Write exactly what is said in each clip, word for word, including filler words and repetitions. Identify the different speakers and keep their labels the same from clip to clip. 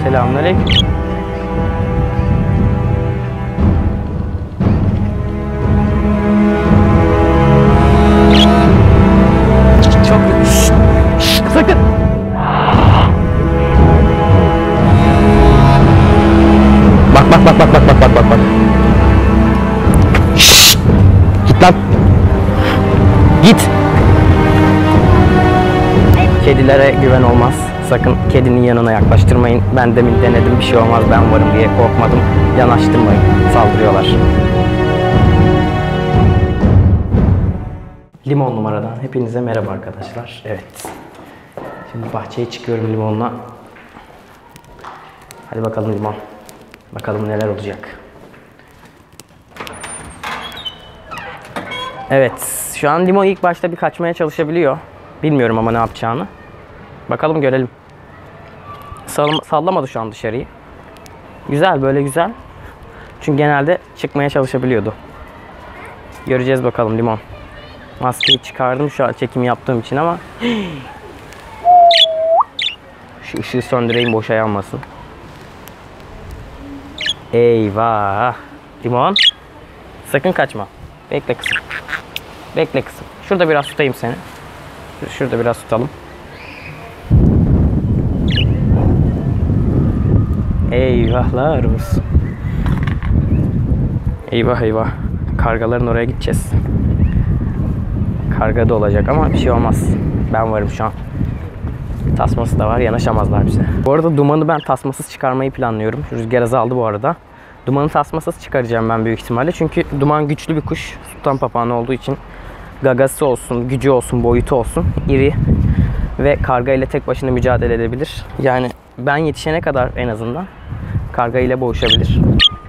Speaker 1: Selamünaleyküm. Çok şşt, şşt, sakın. Bak bak bak bak bak bak bak bak bak. Şşt, git lan. Git. Kedilere güven olmaz. Sakın kedinin yanına yaklaştırmayın. Ben demin denedim, bir şey olmaz, ben varım diye korkmadım. Yanaştırmayın. Saldırıyorlar. Limon numaradan hepinize merhaba arkadaşlar. Evet. Şimdi bahçeye çıkıyorum limonla. Hadi bakalım limon. Bakalım neler olacak. Evet. Şu an limon ilk başta bir kaçmaya çalışabiliyor. Bilmiyorum ama ne yapacağını. Bakalım görelim. Sallamadı şu an dışarıyı. Güzel, böyle güzel. Çünkü genelde çıkmaya çalışabiliyordu. Göreceğiz bakalım limon. Maskeyi çıkardım şu an çekim yaptığım için ama şu ışığı söndüreyim, boşa yanmasın. Eyvah. Limon. Sakın kaçma. Bekle kızım. Bekle kızım. Şurada biraz tutayım seni. Şurada biraz tutalım. Eyvahlar olsun. Eyvah eyvah. Kargaların oraya gideceğiz. Karga da olacak ama bir şey olmaz. Ben varım şu an. Tasması da var, yanaşamazlar bize. Bu arada dumanı ben tasmasız çıkarmayı planlıyorum. Rüzgar azaldı bu arada. Dumanı tasmasız çıkaracağım ben büyük ihtimalle. Çünkü duman güçlü bir kuş. Sultan papağanı olduğu için gagası olsun, gücü olsun, boyutu olsun, iri ve karga ile tek başına mücadele edebilir. Yani ben yetişene kadar en azından karga ile boğuşabilir.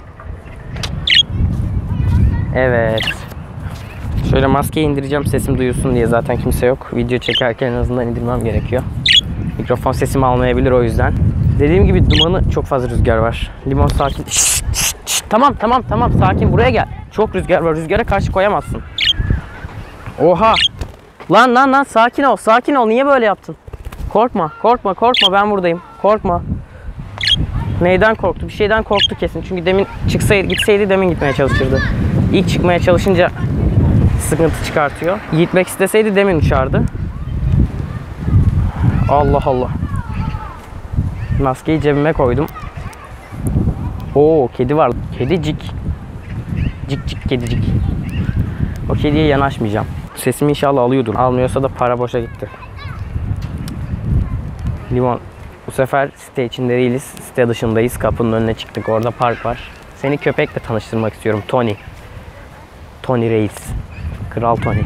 Speaker 1: Evet. Şöyle maskeyi indireceğim sesim duyulsun diye, zaten kimse yok. Video çekerken en azından indirmem gerekiyor. Mikrofon sesimi almayabilir o yüzden. Dediğim gibi dumanı çok fazla rüzgar var. Limon sakin. Şşt, şşt, şşt. Tamam tamam tamam sakin, buraya gel. Çok rüzgar var. Rüzgara karşı koyamazsın. Oha. Lan lan lan sakin ol sakin ol. Niye böyle yaptın? Korkma korkma korkma, ben buradayım. Korkma. Neyden korktu? Bir şeyden korktu kesin. Çünkü demin çıksaydı, gitseydi demin gitmeye çalışırdı. İlk çıkmaya çalışınca sıkıntı çıkartıyor. Gitmek isteseydi demin uçardı. Allah Allah. Maskeyi cebime koydum. Oo, kedi var. Kedicik. Cik cik kedicik. O kediye yanaşmayacağım. Sesimi inşallah alıyordur. Almıyorsa da para boşa gitti. Limon. Bu sefer site içinde değiliz. Site dışındayız. Kapının önüne çıktık. Orada park var. Seni köpekle tanıştırmak istiyorum. Tony. Tony Reis. Kral Tony.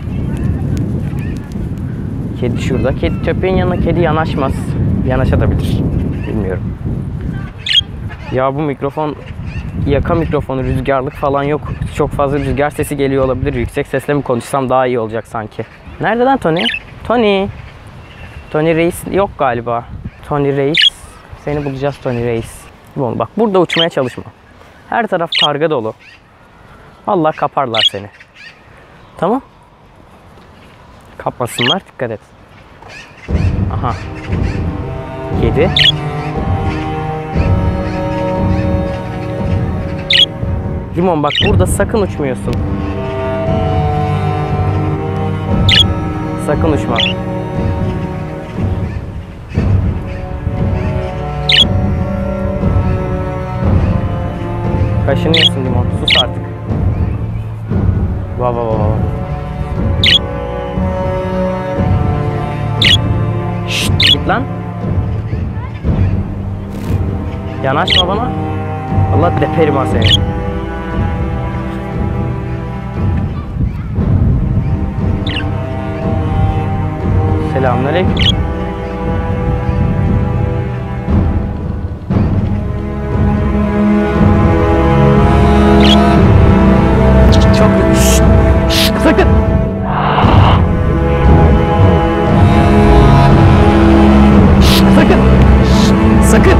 Speaker 1: Kedi şurada. Kedi, köpeğin yanına kedi yanaşmaz. Yanaşabilir. Bilmiyorum. Ya bu mikrofon, yaka mikrofonu, rüzgarlık falan yok. Çok fazla rüzgar sesi geliyor olabilir. Yüksek sesle mi konuşsam daha iyi olacak sanki. Nerede lan Tony? Tony. Tony Reis yok galiba. Tony Reis. Seni bulacağız Tony Reis. Bak burada uçmaya çalışma. Her taraf karga dolu. Vallahi kaparlar seni. Tamam. Kapmasınlar, dikkat et. Aha. Kedi. Limon bak burada sakın uçmuyorsun. Sakın uçma. Kaşınıyorsun Limon. Sus artık. Vav vav vav. Şşt git lan. Yanaşma bana. Allah deperim ha seni. Selamünaleyküm. Çok şşt, şşt, sakın. Şşt, sakın. Şşt, sakın.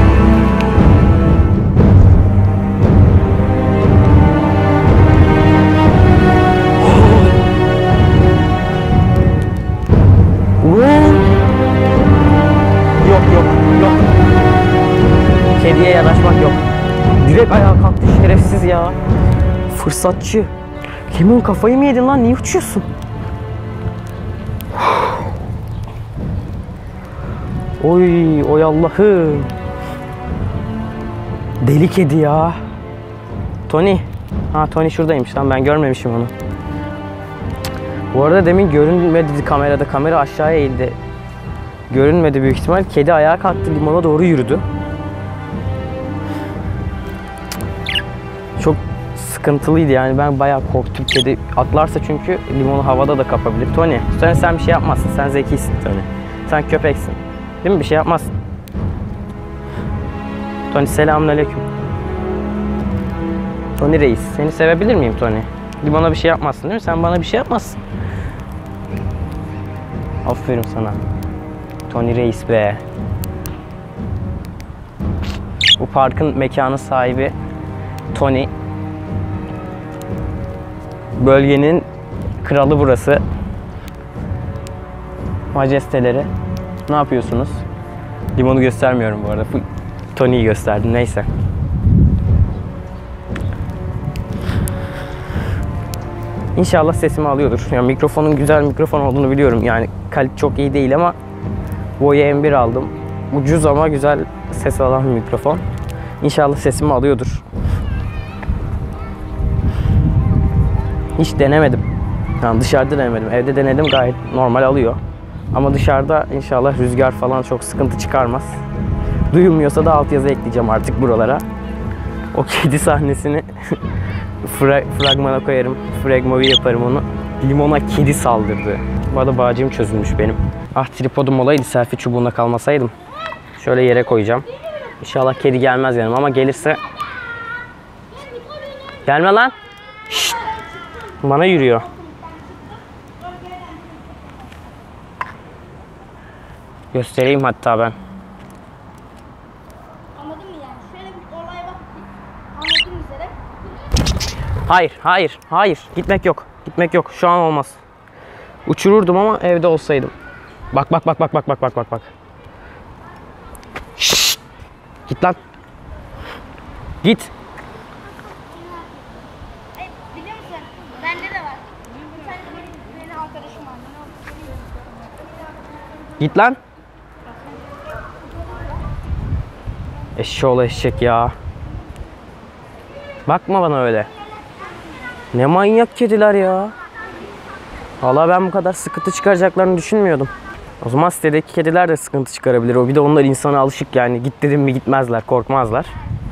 Speaker 1: Kediye yanaşmak yok. Direkt ayağa kalktı şerefsiz ya. Fırsatçı. Limon kafayı mı yedin lan? Niye uçuyorsun? Oy oy Allah'ım. Deli kedi ya. Tony. Ha Tony şuradaymış lan, ben görmemişim onu. Bu arada demin görünmedi kamerada. Kamera aşağıya eğildi. Görünmedi büyük ihtimal. Kedi ayağa kalktı, limona doğru yürüdü. Çok sıkıntılıydı yani, ben bayağı korktum. Kedi atlarsa çünkü limonu havada da kapabilir. Tony, Tony sen bir şey yapmazsın. Sen zekisin Tony. Sen köpeksin. Değil mi? Bir şey yapmazsın. Tony selamünaleyküm. Tony reis, seni sevebilir miyim Tony? Limona bir şey yapmazsın değil mi? Sen bana bir şey yapmazsın. Aferin sana. Tony reis be. Bu parkın mekanı sahibi Tony. Bölgenin kralı burası. Majesteleri. Ne yapıyorsunuz? Limonu göstermiyorum bu arada. Tony'yi gösterdim. Neyse. İnşallah sesimi alıyordur. Yani mikrofonun güzel mikrofon olduğunu biliyorum. Yani kalite çok iyi değil ama Boya M bir aldım. Ucuz ama güzel ses alan bir mikrofon. İnşallah sesimi alıyordur. Hiç denemedim. Yani dışarıda denemedim. Evde denedim, gayet normal alıyor. Ama dışarıda inşallah rüzgar falan çok sıkıntı çıkarmaz. Duyulmuyorsa da altyazı ekleyeceğim artık buralara. O kedi sahnesini fra fragmana koyarım. Fragmovie yaparım onu. Limona kedi saldırdı. Bu arada bağcığım çözülmüş benim. Ah, tripodum olaydı, selfie çubuğuna kalmasaydım. Şöyle yere koyacağım. İnşallah kedi gelmez yanıma ama gelirse... Gelme lan! Şşt! Bana yürüyor. Göstereyim hatta ben.
Speaker 2: Anladın mı yani? Şöyle bir olay bak. Anladın üzere.
Speaker 1: Hayır, hayır, hayır. Gitmek yok. Gitmek yok. Şu an olmaz. Uçururdum ama evde olsaydım. Bak bak bak bak bak bak bak bak bak. Şşt! Git lan. Git.
Speaker 2: Ay, biliyor musun? Bende de var. Bir tane benim, benim arkadaşım var.
Speaker 1: Git lan. Eşşoğlu eşek ya. Bakma bana öyle. Ne manyak kediler ya. Vallahi ben bu kadar sıkıntı çıkaracaklarını düşünmüyordum. O zaman sitedeki kediler de sıkıntı çıkarabilir. O bir de onlar insana alışık yani. Git dedim mi gitmezler, korkmazlar.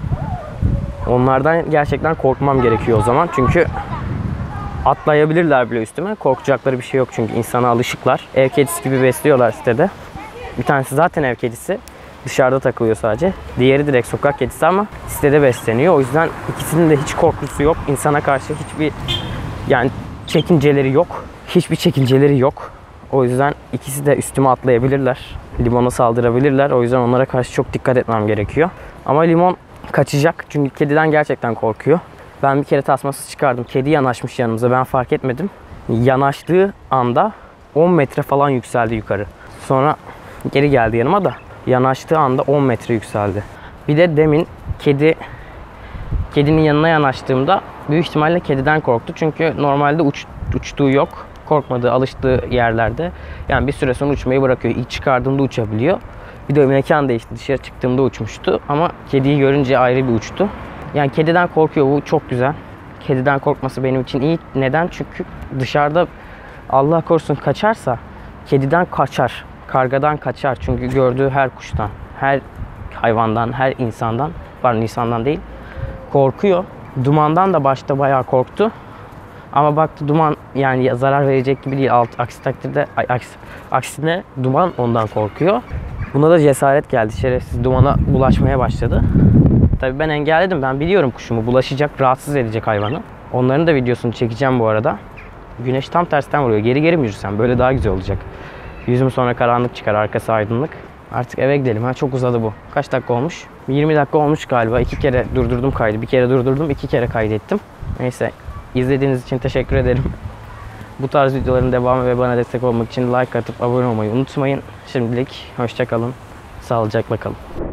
Speaker 1: Onlardan gerçekten korkmam gerekiyor o zaman. Çünkü atlayabilirler bile üstüme. Korkacakları bir şey yok çünkü insana alışıklar. Ev kedisi gibi besliyorlar sitede. Bir tanesi zaten ev kedisi. Dışarıda takılıyor sadece. Diğeri direkt sokak kedisi ama sitede besleniyor. O yüzden ikisinin de hiç korkusu yok. İnsana karşı hiçbir yani çekinceleri yok. Hiçbir çekinceleri yok. O yüzden ikisi de üstüme atlayabilirler. Limona saldırabilirler. O yüzden onlara karşı çok dikkat etmem gerekiyor. Ama limon kaçacak. Çünkü kediden gerçekten korkuyor. Ben bir kere tasmasız çıkardım. Kedi yanaşmış yanımıza. Ben fark etmedim. Yanaştığı anda on metre falan yükseldi yukarı. Sonra geri geldi yanıma da. Yanaştığı anda on metre yükseldi. Bir de demin kedi kedinin yanına yanaştığımda büyük ihtimalle kediden korktu. Çünkü normalde uç, uçtuğu yok. Korkmadığı, alıştığı yerlerde. Yani bir süre sonra uçmayı bırakıyor. İlk çıkardığımda uçabiliyor. Bir de mekan değişti. Dışarı çıktığımda uçmuştu. Ama kediyi görünce ayrı bir uçtu. Yani kediden korkuyor. Bu çok güzel. Kediden korkması benim için iyi. Neden? Çünkü dışarıda Allah korusun kaçarsa kediden kaçar. Kargadan kaçar. Çünkü gördüğü her kuştan, her hayvandan, her insandan, pardon insandan değil, korkuyor. Dumandan da başta bayağı korktu. Ama baktı duman yani zarar verecek gibi değil. Alt, aksi takdirde, aksi, aksine duman ondan korkuyor. Buna da cesaret geldi. Şerefsiz dumana bulaşmaya başladı. Tabii ben engelledim. Ben biliyorum kuşumu bulaşacak, rahatsız edecek hayvanı. Onların da videosunu çekeceğim bu arada. Güneş tam tersten vuruyor. Geri geri mi yürüsem? Böyle daha güzel olacak. Yüzüm sonra karanlık çıkar, arkası aydınlık. Artık eve gidelim. Ha, çok uzadı bu. Kaç dakika olmuş? yirmi dakika olmuş galiba. İki kere durdurdum kaydı. Bir kere durdurdum, iki kere kaydettim. Neyse. İzlediğiniz için teşekkür ederim. Bu tarz videoların devamı ve bana destek olmak için like atıp abone olmayı unutmayın. Şimdilik hoşça kalın. Sağlıcakla kalın.